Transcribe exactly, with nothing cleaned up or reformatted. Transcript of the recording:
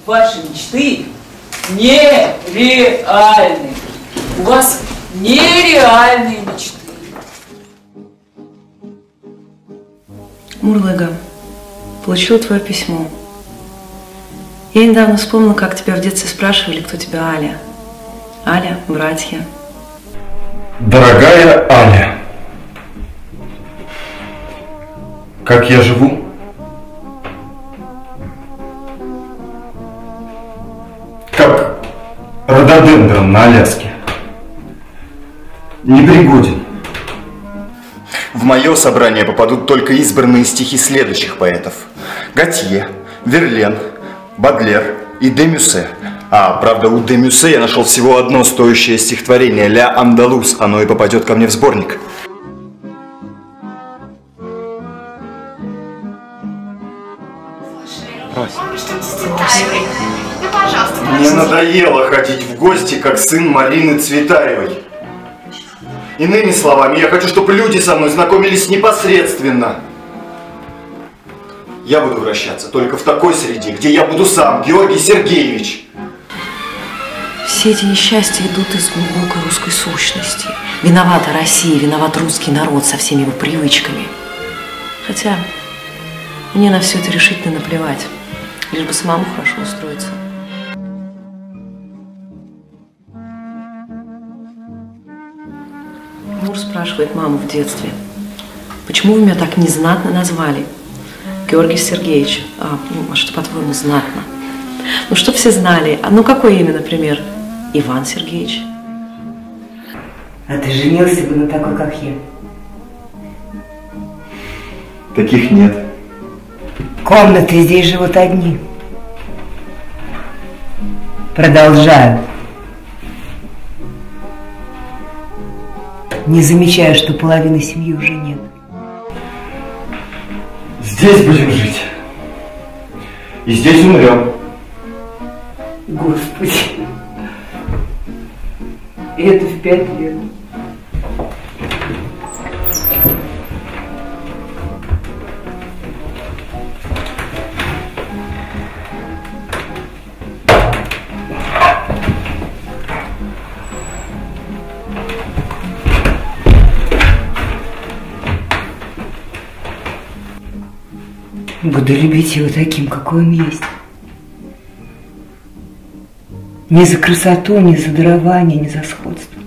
ваши мечты нереальны. У вас нереальные мечты. Мурлыга, получила твое письмо. Я недавно вспомнила, как тебя в детстве спрашивали, кто тебя Аля. Аля, братья. Дорогая Аля, как я живу? Как рододендрон на Аляске. Непригоден. В мое собрание попадут только избранные стихи следующих поэтов: Готье, Верлен, Бодлер и де Мюссе. А, правда, у де Мюссе я нашел всего одно стоящее стихотворение «Ля Андалус». Оно и попадет ко мне в сборник. Мне надоело ходить в гости, как сын Марины Цветаевой. Иными словами, я хочу, чтобы люди со мной знакомились непосредственно. Я буду вращаться только в такой среде, где я буду сам, Георгий Сергеевич. Все эти несчастья идут из глубокой русской сущности. Виновата Россия, виноват русский народ со всеми его привычками. Хотя мне на все это решительно наплевать, лишь бы самому хорошо устроиться. Мур спрашивает маму в детстве: почему вы меня так незнатно назвали? Георгий Сергеевич. А, ну, а что, по-твоему, знатно? Ну, чтоб все знали. А ну, какое имя, например? Иван Сергеевич. А ты женился бы на такой, как я? Таких нет. Комнаты здесь живут одни. Продолжаю. Не замечаю, что половины семьи уже нет. Здесь будем жить. И здесь умрем. Господи. И это в пять лет. Буду любить его таким, какой он есть. Ни за красоту, ни за дарование, ни за сходство.